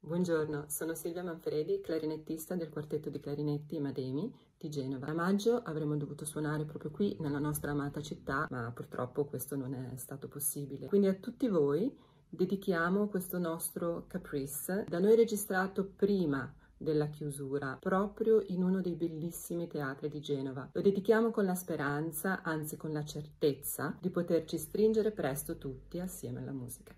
Buongiorno, sono Silvia Manfredi, clarinettista del quartetto di clarinetti Mademi di Genova. A maggio avremmo dovuto suonare proprio qui nella nostra amata città, ma purtroppo questo non è stato possibile. Quindi a tutti voi dedichiamo questo nostro Caprice, da noi registrato prima della chiusura, proprio in uno dei bellissimi teatri di Genova. Lo dedichiamo con la speranza, anzi con la certezza, di poterci stringere presto tutti assieme alla musica.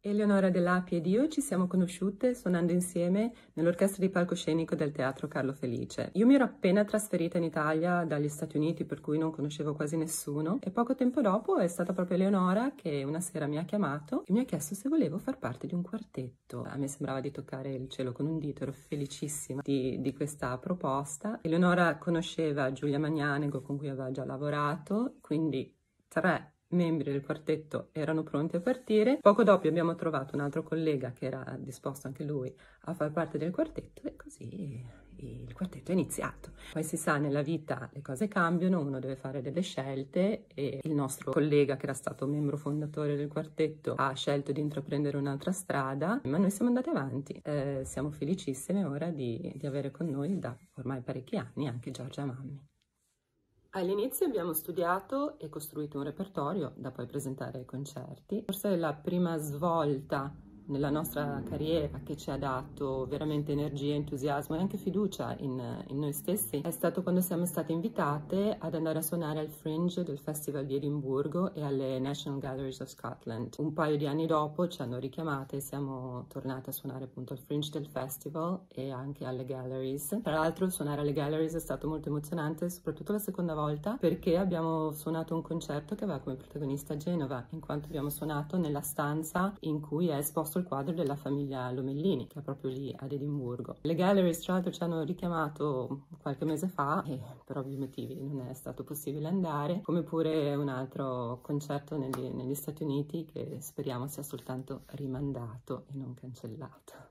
Eleonora Dell'Api ed io ci siamo conosciute suonando insieme nell'orchestra di palcoscenico del Teatro Carlo Felice. Io mi ero appena trasferita in Italia dagli Stati Uniti, per cui non conoscevo quasi nessuno, e poco tempo dopo è stata proprio Eleonora che una sera mi ha chiamato e mi ha chiesto se volevo far parte di un quartetto. A me sembrava di toccare il cielo con un dito, ero felicissima di questa proposta. Eleonora conosceva Giulia Magnanego, con cui aveva già lavorato, quindi 3 membri del quartetto erano pronti a partire. Poco dopo abbiamo trovato un altro collega che era disposto anche lui a far parte del quartetto e così il quartetto è iniziato. Poi si sa, nella vita le cose cambiano, uno deve fare delle scelte e il nostro collega, che era stato membro fondatore del quartetto, ha scelto di intraprendere un'altra strada, ma noi siamo andati avanti. Siamo felicissime ora di avere con noi da ormai parecchi anni anche Giorgia Mammi. All'inizio abbiamo studiato e costruito un repertorio da poi presentare ai concerti. Forse la prima svolta nella nostra carriera che ci ha dato veramente energia, entusiasmo e anche fiducia in noi stessi è stato quando siamo state invitate ad andare a suonare al Fringe del Festival di Edimburgo e alle National Galleries of Scotland. Un paio di anni dopo ci hanno richiamate e siamo tornate a suonare appunto al Fringe del Festival e anche alle Galleries. Tra l'altro suonare alle Galleries è stato molto emozionante, soprattutto la seconda volta, perché abbiamo suonato un concerto che aveva come protagonista Genova, in quanto abbiamo suonato nella stanza in cui è esposto il quadro della famiglia Lomellini, che è proprio lì ad Edimburgo. Le Galleries, tra l'altro, ci hanno richiamato qualche mese fa e per ovvi motivi non è stato possibile andare, come pure un altro concerto negli Stati Uniti che speriamo sia soltanto rimandato e non cancellato.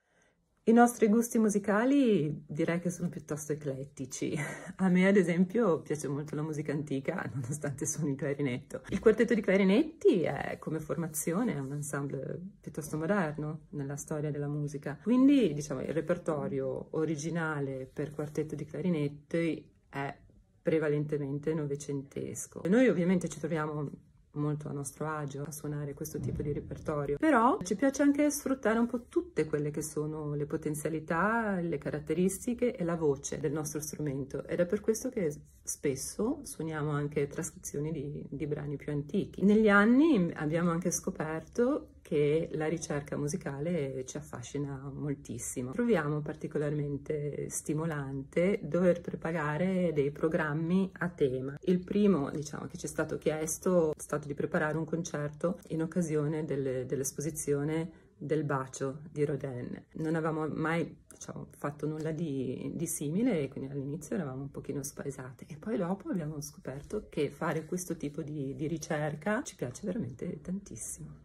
I nostri gusti musicali direi che sono piuttosto eclettici. A me, ad esempio, piace molto la musica antica, nonostante suoni il clarinetto. Il quartetto di clarinetti è, come formazione, un ensemble piuttosto moderno nella storia della musica. Quindi, diciamo, il repertorio originale per quartetto di clarinetti è prevalentemente novecentesco. Noi ovviamente ci troviamo molto a nostro agio a suonare questo tipo di repertorio, però ci piace anche sfruttare un po' tutte quelle che sono le potenzialità, le caratteristiche e la voce del nostro strumento, ed è per questo che spesso suoniamo anche trascrizioni di brani più antichi. Negli anni abbiamo anche scoperto che la ricerca musicale ci affascina moltissimo. Troviamo particolarmente stimolante dover preparare dei programmi a tema. Il primo, diciamo, che ci è stato chiesto è stato di preparare un concerto in occasione dell'esposizione del Bacio di Rodin. Non avevamo mai, diciamo, fatto nulla di simile e quindi all'inizio eravamo un pochino spaesate, e poi dopo abbiamo scoperto che fare questo tipo di ricerca ci piace veramente tantissimo.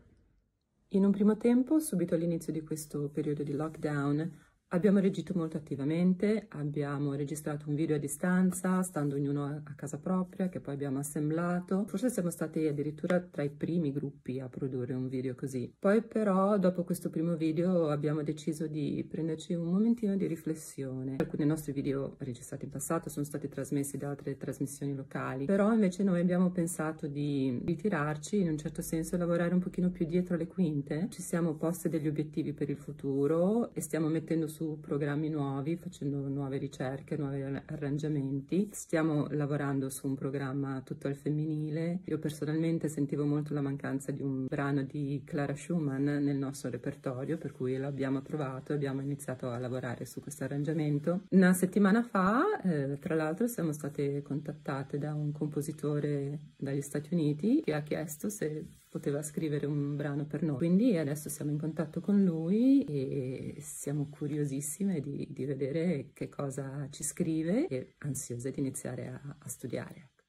In un primo tempo, subito all'inizio di questo periodo di lockdown, abbiamo reagito molto attivamente, abbiamo registrato un video a distanza, stando ognuno a casa propria, che poi abbiamo assemblato. Forse siamo stati addirittura tra i primi gruppi a produrre un video così. Poi però, dopo questo primo video, abbiamo deciso di prenderci un momentino di riflessione. Alcuni nostri video registrati in passato sono stati trasmessi da altre trasmissioni locali, però invece noi abbiamo pensato di ritirarci, in un certo senso, e lavorare un pochino più dietro le quinte. Ci siamo posti degli obiettivi per il futuro e stiamo mettendo su programmi nuovi, facendo nuove ricerche, nuovi arrangiamenti. Stiamo lavorando su un programma tutto al femminile. Io personalmente sentivo molto la mancanza di un brano di Clara Schumann nel nostro repertorio, per cui l'abbiamo trovato e abbiamo iniziato a lavorare su questo arrangiamento. Una settimana fa, tra l'altro, siamo state contattate da un compositore dagli Stati Uniti che ha chiesto se poteva scrivere un brano per noi. Quindi adesso siamo in contatto con lui e siamo curiosissime di vedere che cosa ci scrive e ansiose di iniziare a studiare.